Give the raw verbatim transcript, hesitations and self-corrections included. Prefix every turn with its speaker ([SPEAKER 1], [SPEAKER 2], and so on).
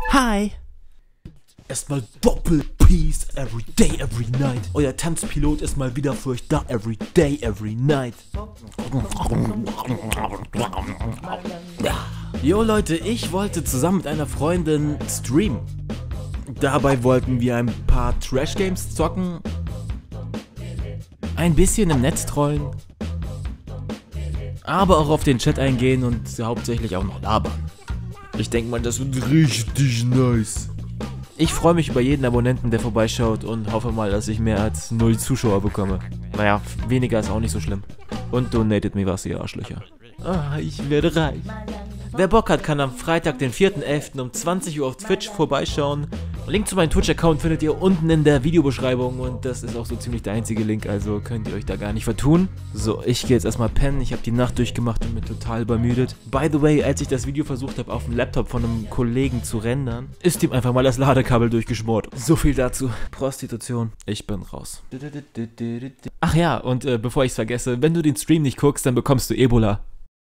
[SPEAKER 1] Hi! Erstmal Doppel Peace, every day, every night. Euer Tanzpilot ist mal wieder für euch da, every day, every night. Jo Leute, ich wollte zusammen mit einer Freundin streamen. Dabei wollten wir ein paar Trash-Games zocken, ein bisschen im Netz trollen, aber auch auf den Chat eingehen und hauptsächlich auch noch labern. Ich denke mal, das wird richtig nice. Ich freue mich über jeden Abonnenten, der vorbeischaut und hoffe mal, dass ich mehr als null Zuschauer bekomme. Naja, weniger ist auch nicht so schlimm. Und donatet mir was, ihr Arschlöcher. Ah, ich werde reich. Wer Bock hat, kann am Freitag, den vierten elften um zwanzig Uhr auf Twitch vorbeischauen. Link zu meinem Twitch-Account findet ihr unten in der Videobeschreibung und das ist auch so ziemlich der einzige Link, also könnt ihr euch da gar nicht vertun. So, ich gehe jetzt erstmal pennen, ich habe die Nacht durchgemacht und bin total übermüdet. By the way, als ich das Video versucht habe, auf dem Laptop von einem Kollegen zu rendern, ist ihm einfach mal das Ladekabel durchgeschmort. So viel dazu. Prostitution, ich bin raus. Ach ja, und äh, bevor ich es vergesse, wenn du den Stream nicht guckst, dann bekommst du Ebola.